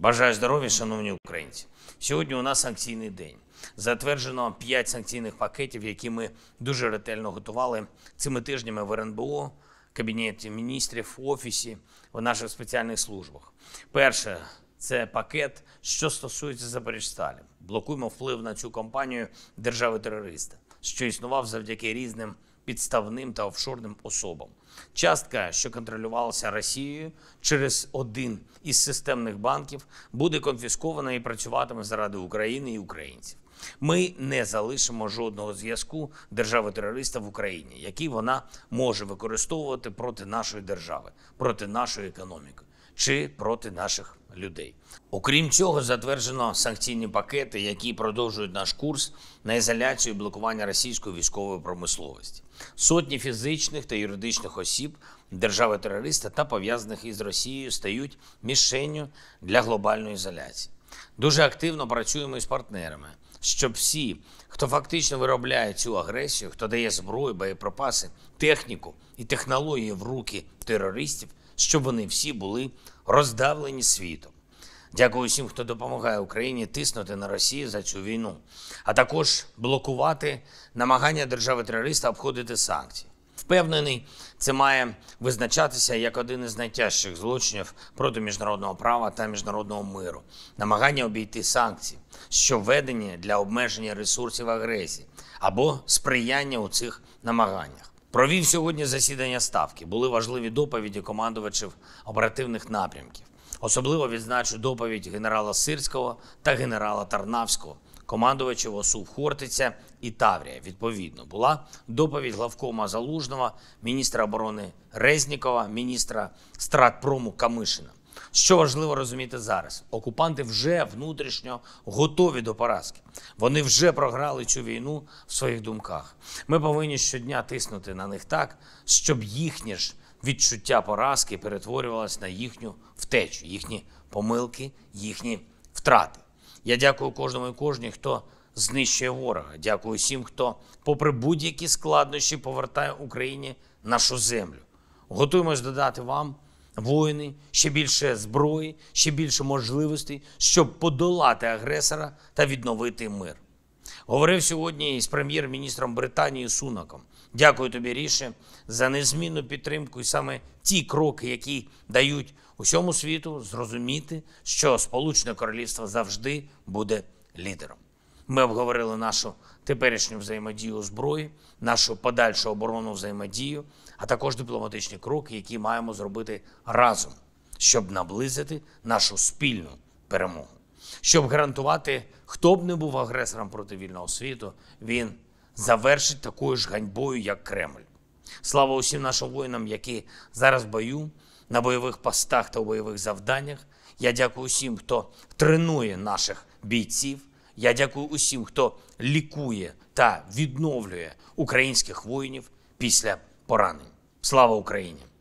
Бажаю здоров'я, шановні українці. Сьогодні у нас санкційний день. Затверджено 5 санкційних пакетів, які ми дуже ретельно готували цими тижнями в РНБО, Кабінеті міністрів, Офісі, в наших спеціальних службах. Перше – це пакет, що стосується Запоріжсталі. Блокуємо вплив на цю компанію держави-терориста, що існував завдяки різним підставним та офшорним особам. Частка, що контролювалася Росією через один із системних банків, буде конфіскована і працюватиме заради України і українців. Ми не залишимо жодного зв'язку держави-терориста в Україні, який вона може використовувати проти нашої держави, проти нашої економіки чи проти наших людей. Окрім цього, затверджено санкційні пакети, які продовжують наш курс на ізоляцію і блокування російської військової промисловості. Сотні фізичних та юридичних осіб держави-терориста та пов'язаних із Росією стають мішенню для глобальної ізоляції. Дуже активно працюємо із партнерами, щоб всі, хто фактично виробляє цю агресію, хто дає зброю, боєприпаси, техніку і технології в руки терористів, щоб вони всі були роздавлені світом. Дякую всім, хто допомагає Україні тиснути на Росію за цю війну, а також блокувати намагання держави-терориста обходити санкції. Впевнений, це має визначатися як один із найтяжчих злочинів проти міжнародного права та міжнародного миру. Намагання обійти санкції, що введені для обмеження ресурсів агресії або сприяння у цих намаганнях. Провів сьогодні засідання Ставки. Були важливі доповіді командувачів оперативних напрямків. Особливо відзначу доповідь генерала Сирського та генерала Тарнавського, командувачів ОСУ Хортиця і Таврія. Відповідно, була доповідь главкома Залужного, міністра оборони Резнікова, міністра Стратпрому Камишина. Що важливо розуміти зараз? Окупанти вже внутрішньо готові до поразки. Вони вже програли цю війну в своїх думках. Ми повинні щодня тиснути на них так, щоб їхнє ж відчуття поразки перетворювалося на їхню втечу, їхні помилки, їхні втрати. Я дякую кожному і кожній, хто знищує ворога. Дякую всім, хто, попри будь-які складнощі, повертає Україні нашу землю. Готуємось додати вам, воїни, ще більше зброї, ще більше можливостей, щоб подолати агресора та відновити мир. Говорив сьогодні із прем'єр-міністром Британії Сунаком. Дякую тобі, Ріше, за незмінну підтримку і саме ті кроки, які дають усьому світу зрозуміти, що Сполучене Королівство завжди буде лідером. Ми обговорили нашу теперішню взаємодію у зброї, нашу подальшу оборонну взаємодію, а також дипломатичні кроки, які маємо зробити разом, щоб наблизити нашу спільну перемогу. Щоб гарантувати, хто б не був агресором проти вільного світу, він завершить такою ж ганьбою, як Кремль. Слава усім нашим воїнам, які зараз в бою, на бойових постах та у бойових завданнях. Я дякую усім, хто тренує наших бійців. Я дякую усім, хто лікує та відновлює українських воїнів після поранень. Слава Україні!